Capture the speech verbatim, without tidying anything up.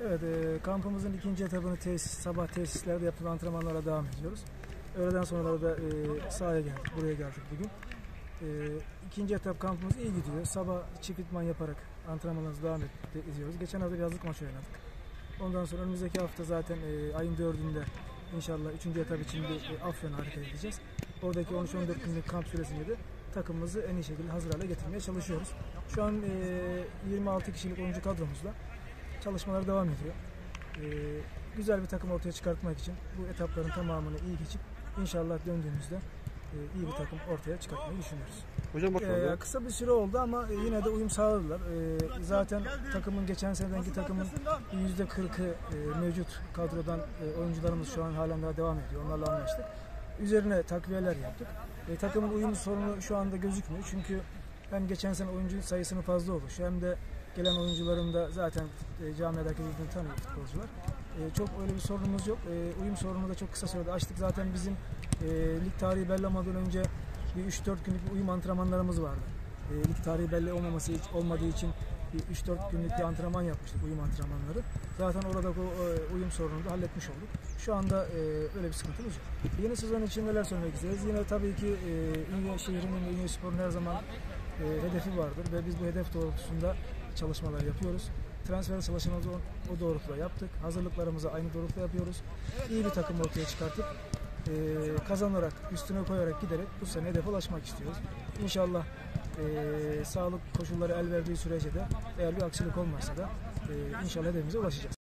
Evet, e, kampımızın ikinci etabını tesis, sabah tesislerde yapılan antrenmanlara devam ediyoruz. Öğleden sonra da e, sahaya geldik, buraya geldik bugün. E, ikinci etap kampımız iyi gidiyor. Sabah çift idman yaparak antrenmanlarımıza devam ediyoruz. Geçen hafta bir yazlık maçı oynadık. Ondan sonra önümüzdeki hafta zaten e, ayın dördünde inşallah üçüncü etap için bir e, Afyon'a hareket edeceğiz. Oradaki on üç on dört günlük kamp süresinde de takımımızı en iyi şekilde hazır hale getirmeye çalışıyoruz. Şu an e, yirmi altı kişilik oyuncu kadromuzla çalışmalar devam ediyor. Ee, güzel bir takım ortaya çıkartmak için bu etapların tamamını iyi geçip inşallah döndüğümüzde e, iyi bir takım ortaya çıkartmayı düşünüyoruz. Hocam bakalım. Ee, kısa bir süre oldu ama yine de uyum sağladılar. Ee, zaten takımın geçen senedenki takımın yüzde kırkı e, mevcut kadrodan e, oyuncularımız şu an halen daha devam ediyor. Onlarla anlaştık. Üzerine takviyeler yaptık. E, takımın uyum sorunu şu anda gözükmüyor. Çünkü hem geçen sene oyuncu sayısının fazla oluşu hem de gelen oyuncuların da zaten e, camiadaki birbirini tanıyor futbolcular. E, çok öyle bir sorunumuz yok. E, uyum sorunu da çok kısa sürede açtık. Zaten bizim e, lig tarihi belli olmadan önce bir üç dört günlük bir uyum antrenmanlarımız vardı. E, lig tarihi belli olmaması olmadığı için üç dört günlük bir antrenman yapmıştık, uyum antrenmanları. Zaten orada bu e, uyum sorununu da halletmiş olduk. Şu anda e, öyle bir sıkıntımız yok. Yeni sezon için neler söylemek isteriz? Yine tabii ki e, Ünye şehrinin, Ünye Spor'un her zaman e, hedefi vardır ve biz bu hedef doğrultusunda çalışmalar yapıyoruz. Transfer çalışmalarımızı o, o doğrultuda yaptık. Hazırlıklarımızı aynı doğrultuda yapıyoruz. İyi bir takım ortaya çıkartıp e, kazanarak, üstüne koyarak giderek bu sene hedefe ulaşmak istiyoruz. İnşallah e, sağlık koşulları el verdiği sürece de eğer bir aksilik olmazsa da e, inşallah hedefimize ulaşacağız.